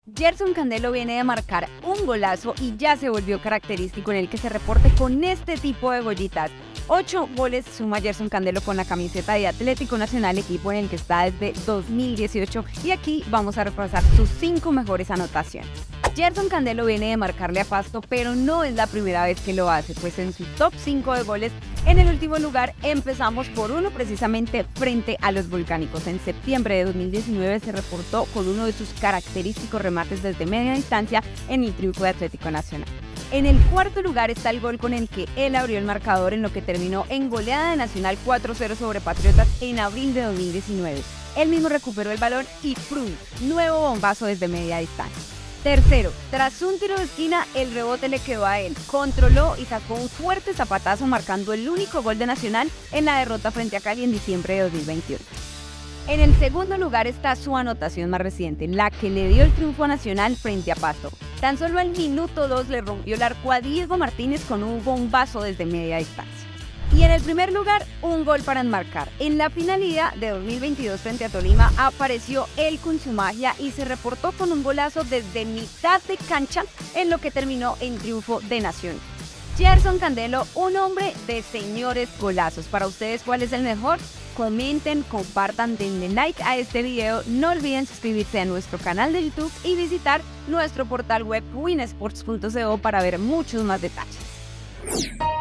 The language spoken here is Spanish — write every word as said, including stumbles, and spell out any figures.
Gerson Candelo viene de marcar un golazo y ya se volvió característico en el que se reporte con este tipo de gollitas. Ocho goles suma Gerson Candelo con la camiseta de Atlético Nacional, equipo en el que está desde dos mil dieciocho, y aquí vamos a repasar sus cinco mejores anotaciones. Gerson Candelo viene de marcarle a Pasto, pero no es la primera vez que lo hace, pues en su top cinco de goles, en el último lugar empezamos por uno precisamente frente a los Volcánicos. En septiembre de dos mil diecinueve se reportó con uno de sus característicos remates desde media distancia en el triunfo de Atlético Nacional. En el cuarto lugar está el gol con el que él abrió el marcador en lo que terminó en goleada de Nacional cuatro cero sobre Patriotas en abril de dos mil diecinueve. Él mismo recuperó el balón y ¡prum! Nuevo bombazo desde media distancia. Tercero, tras un tiro de esquina, el rebote le quedó a él, controló y sacó un fuerte zapatazo marcando el único gol de Nacional en la derrota frente a Cali en diciembre de dos mil veintiuno. En el segundo lugar está su anotación más reciente, la que le dio el triunfo a Nacional frente a Pasto. Tan solo al minuto dos le rompió el arco a Diego Martínez con un bombazo desde media distancia. Y en el primer lugar, un gol para enmarcar. En la finalidad de dos mil veintidós frente a Tolima apareció él con su magia y se reportó con un golazo desde mitad de cancha en lo que terminó en triunfo de Nacional. Gerson Candelo, un hombre de señores golazos. Para ustedes, ¿cuál es el mejor? Comenten, compartan, denle like a este video. No olviden suscribirse a nuestro canal de YouTube y visitar nuestro portal web winsports punto co para ver muchos más detalles.